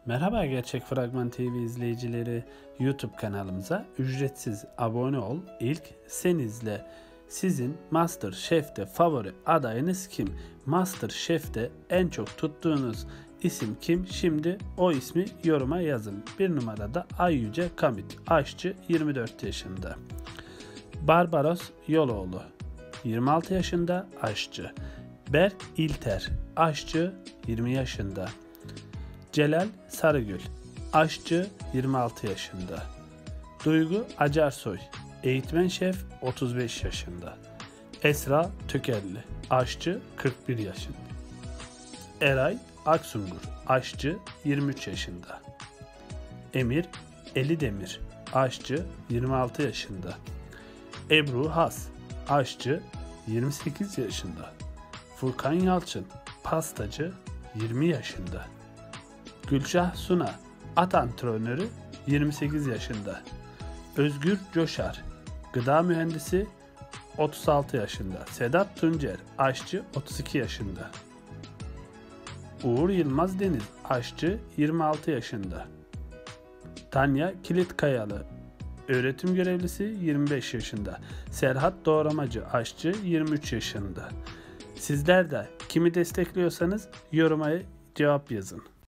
Merhaba Gerçek Fragman TV izleyicileri, YouTube kanalımıza ücretsiz abone ol, ilk sen izle. Sizin MasterChef'te favori adayınız kim? MasterChef'te en çok tuttuğunuz isim kim? Şimdi o ismi yoruma yazın. 1 numarada Ayyüce Kamit, aşçı, 24 yaşında. Barbaros Yoloğlu, 26 yaşında, aşçı. Berk İlter, aşçı, 20 yaşında. Celal Sarıgül, aşçı, 26 yaşında. Duygu Acarsoy, eğitmen şef, 35 yaşında. Esra Tökerli, aşçı, 41 yaşında. Eray Aksungur, aşçı, 23 yaşında. Emir Elidemir, aşçı, 26 yaşında. Ebru Has, aşçı, 28 yaşında. Furkan Yalçın, pastacı, 20 yaşında. Gülşah Suna, at antrenörü, 28 yaşında. Özgür Coşar, gıda mühendisi, 36 yaşında. Sedat Tuncer, aşçı, 32 yaşında. Uğur Yılmaz Deniz, aşçı, 26 yaşında. Tanya Kilitkayalı, öğretim görevlisi, 25 yaşında. Serhat Doğramacı, aşçı, 23 yaşında. Sizler de kimi destekliyorsanız yoruma cevap yazın.